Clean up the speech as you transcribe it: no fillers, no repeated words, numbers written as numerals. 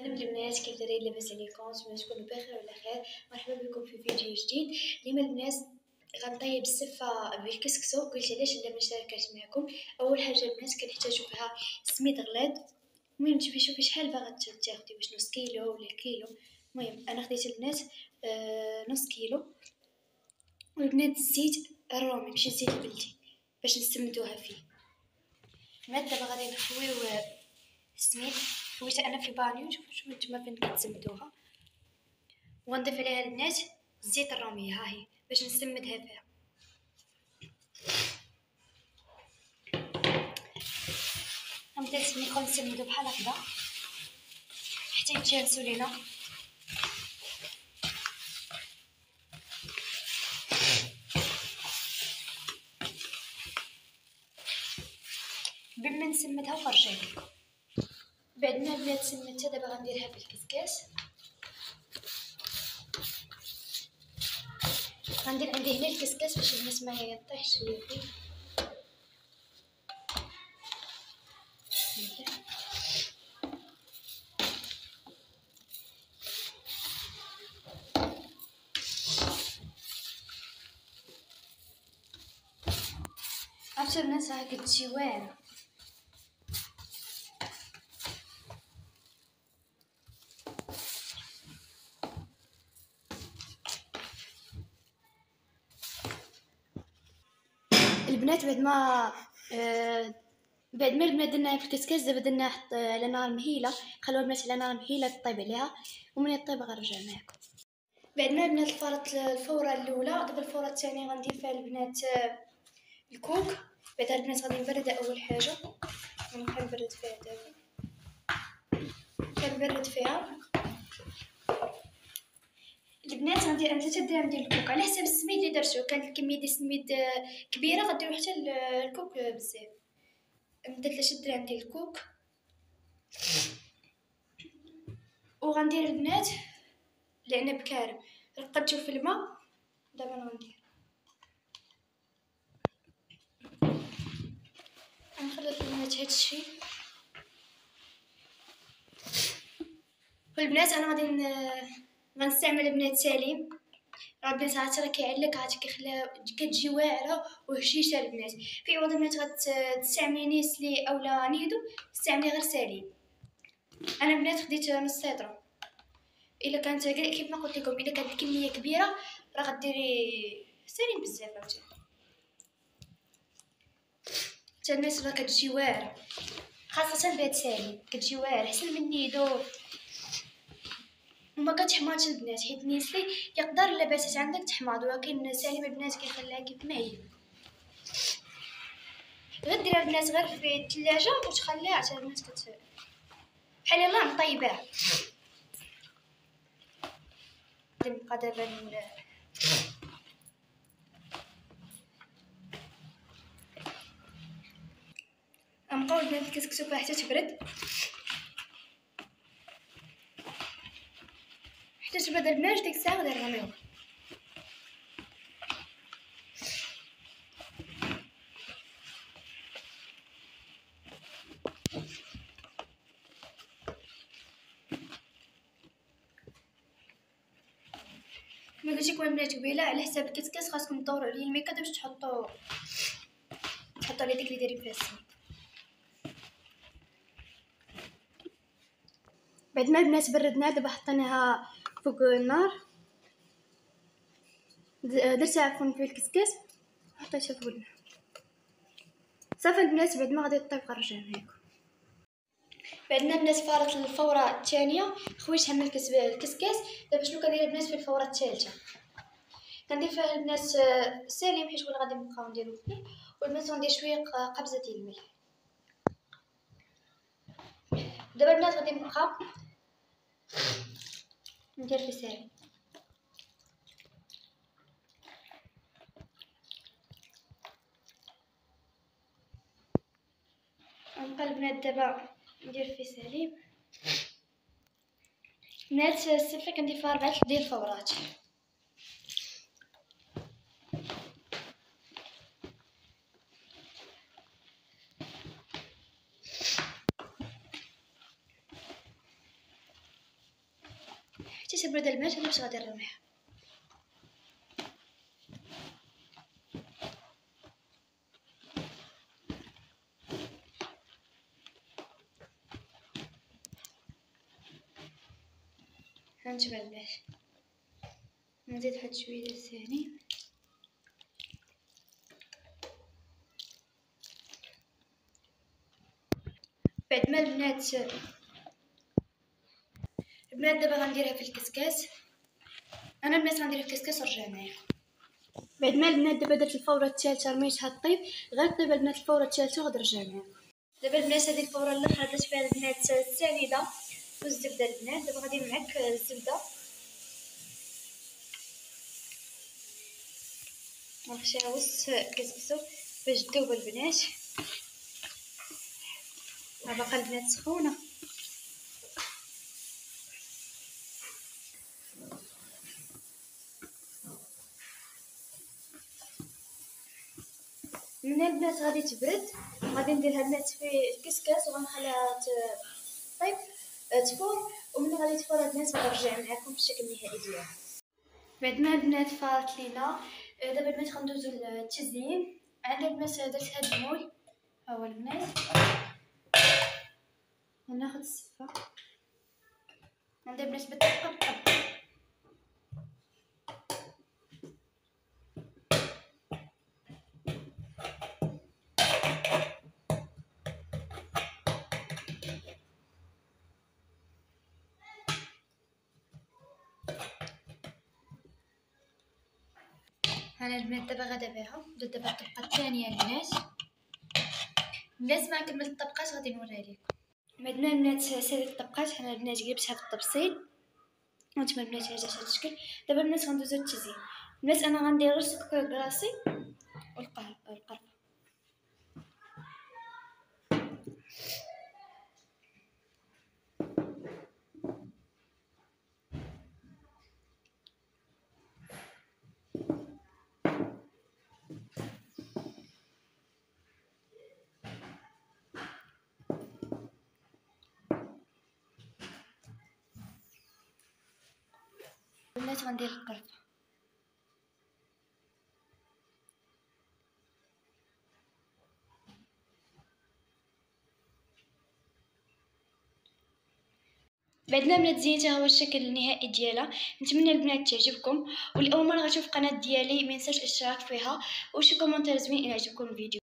سلام البنات، كيف دايرين؟ لاباس عليكم؟ نتمنى تكونوا بخير وعلى خير. مرحبا بكم في فيديو جديد. اليوم البنات غنطيب السفه بالكسكسو. قلت علاش لا ما شاركت معكم. اول حاجه البنات كنحتاجو فيها سميد غليظ. المهم شوفي شحال باغا تاخدي، واش نص كيلو ولا كيلو. المهم انا خديت البنات نص كيلو. والبنات الزيت الرومي ماشي الزيت البلدي باش نستمدوها فيه. البنات دابا غادي نخويو السميد. خويت انا في بانيو، شوفوا نتوما فين كتسمدوها، وغنضيف عليها البنات الزيت الرومي. ها هي باش نسمدها فيها. غنبدا نسمدو بحال هكذا حتى يتجانسوا لينا. قبل ما نسمدها ونرجع لكم. بعد ما بدات سمدتها دابا غنديرها بالكسكاس. غندير عندي هنا الكسكاس باش البنات ما يطيحش ليا فيه. عرفتوا الناس ها كتجي واعره. البنات بعد ما البنات درناها في الكسكاس، دابا درناها على نار مهيله. خلوها البنات على نار مهيله تطيب عليها، ومن طيب غنرجع معكم. بعد ما البنات فرط الفوره الاولى، دابا الفوره الثانيه غندير فيها البنات الكوك. بعدا البنات غادي نبردها اول حاجه. كنبرد فيها دابا، كنبرد فيها البنات. غندير انا 3 دراهم ديال الكوك على حسب السميد اللي درتو. كانت الكميه ديال السميد كبيره غديروا حتى الكوك بزاف. درت 3 دراهم ديال الكوك. وغندير البنات العنب كارم رقدتو في الماء. دابا غندير غنخلط البنات هادشي. والبنات انا غادي غنستعمل البنات سليم. البنات عاد راه كيعلق، عاد كيخليها كتجي واعره وهشيشه. البنات في عوض البنات غتستعملي نيسلي اولا نيدو، استعملي غير سليم. انا بنات خديت نص سيطره. الا كانت كيف ما قلت لكم، الا كانت الكميه كبيره راه غديري سليم بزاف. عاوتاني حتى الناس راه كتجي واعره، خاصه بهاد سالي كتجي واعره احسن من نيدو. وما كتحماضش البنات، حيت نيسلي يقدر لاباس عندك تحماض، ولكن سالي البنات كيخليها كيف ما هي. غير ديرها البنات غير في الثلاجه وتخليها حتى البنات بحال يلاه نطيبها. نبقى دابا نبقاو البنات نكسكسو فيها حتى تبرد، حتى تبرد البنات. ديك الساعه غادي نرميوها. كما قلت لكم البنات قبيله، على حساب الكسكاس خاصكم تدوروا عليه الميكا باش تحطوا عليه ديك اللي دايرين فيها السميد. بعد ما البنات بردناها دابا حطيناها فوق النار. درتها عفوا في الكسكاس وحطيتها فوق النار. صافي البنات بعد ما غادي طيب غنرجع معكم. بعدنا البنات فارت الفوره الثانيه، خويتها من الكسكاس. دابا شنو كندير البنات في الفوره الثالثه؟ كندير فيها البنات سليم، حيت ولا غادي نبقاو نديرو فيه. والبنات غندير شويه قبزه ديال الملح. دابا البنات غادي نبقى ندير فيه سليم. نبقى البنات دابا ندير فيه سليم. البنات السفه كندير فيها 4 ديال الفورات. حتى تبرد الماء انا باش غادي نرميها. هانتوما البنات نزيد واحد شويه ثاني. بعد ما البنات دابا غنديرها في الكسكاس. انا البنات غنديرها في الكسكاس ورجع معاكم. بعد ما البنات دابا درت الفوره الثالثه رميتها طيب، غير طيب البنات الفوره الثالثه وغادي نرجع معاكم. دابا البنات هذه الفوره الاخرى درت فيها البنات السنيده والزبده. البنات دابا غادي معاك الزبده ونخشيها وسط كسكسو باش تذوب البنات. باقا البنات سخونه. من البنات غادي تبرد، غادي نديرها البنات في الكسكاس وغنخليها طيب تفور، وملي غادي تفور البنات غنرجع معكم بالشكل النهائي ديالها. بعد ما البنات فارت لينا دابا البنات غندوزو للتزيين. عندنا البنات درت هاد المول، ها هو البنات. غناخد السفه عندنا البنات بالطبقه. هنا البنات دابا غادا بها درت دابا الطبقه الثانيه. البنات ما كملت الطبقات غادي نوريها لكم. بعد ما البنات ساليت الطبقات هنا البنات جبتها بالتبسيط وانتما البنات على هذا الشكل. دابا البنات غندوزو للتزيين. البنات انا غندير غير السكر كلاصي والقرفه. البنات غندير القرفه. بعد ما البنات زينتها هو الشكل النهائي ديالها. نتمنى البنات تعجبكم، واللي اول مره غتشوف القناه ديالي ما ينساش الاشتراك فيها وشي كومونتير زوين الى عجبكم الفيديو.